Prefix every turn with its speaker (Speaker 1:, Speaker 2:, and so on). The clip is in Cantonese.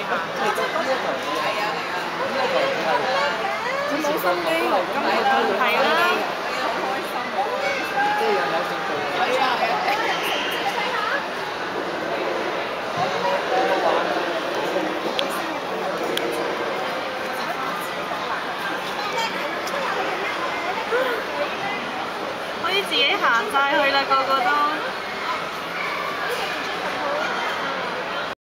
Speaker 1: 行。佢冇心機喎，今日都係啦。可以自己行晒去啦，個個都。